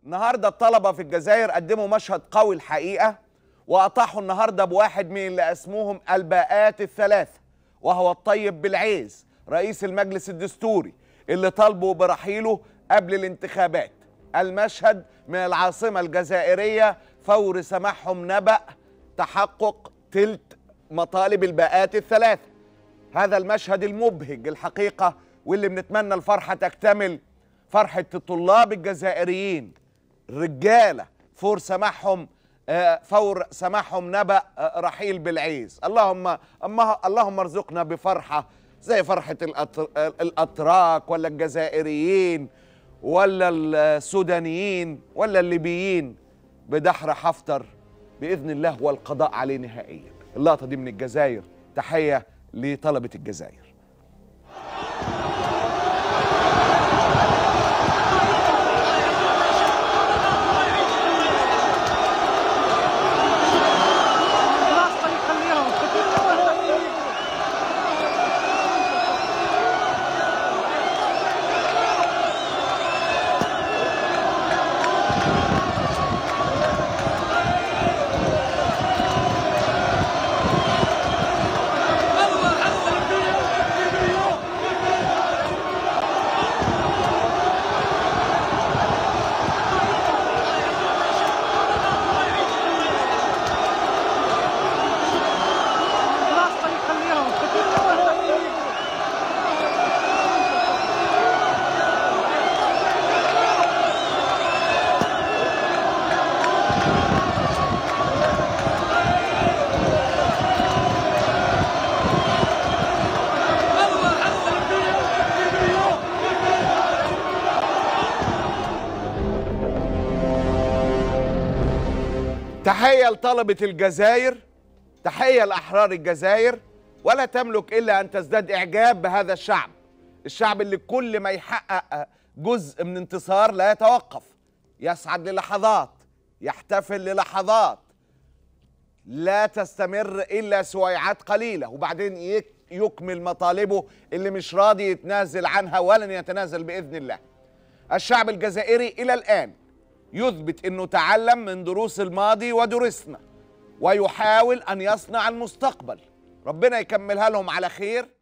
النهارده الطلبة في الجزائر قدموا مشهد قوي الحقيقة، وأطاحوا النهارده بواحد من اللي اسموهم الباءات الثلاثة، وهو الطيب بالعيز رئيس المجلس الدستوري اللي طالبوا برحيله قبل الانتخابات. المشهد من العاصمة الجزائرية فور سماحهم نبأ تحقق تلت مطالب الباءات الثلاثة. هذا المشهد المبهج الحقيقة، واللي بنتمنى الفرحة تكتمل، فرحة الطلاب الجزائريين رجالة فور سماحهم نبأ رحيل بالعيز. اللهم ارزقنا بفرحة زي فرحة الأتراك ولا الجزائريين ولا السودانيين ولا الليبيين بدحر حفتر بإذن الله والقضاء عليه نهائيا. اللقطة دي من الجزائر، تحية لطلبة الجزائر. تحية لطلبة الجزائر، تحية لأحرار الجزائر، ولا تملك إلا أن تزداد إعجاب بهذا الشعب اللي كل ما يحقق جزء من انتصار لا يتوقف، يسعد للحظات، يحتفل للحظات لا تستمر إلا سويعات قليلة، وبعدين يكمل مطالبه اللي مش راضي يتنازل عنها ولن يتنازل بإذن الله. الشعب الجزائري إلى الآن يثبت أنه تعلم من دروس الماضي ودرسنا، ويحاول أن يصنع المستقبل. ربنا يكملها لهم على خير.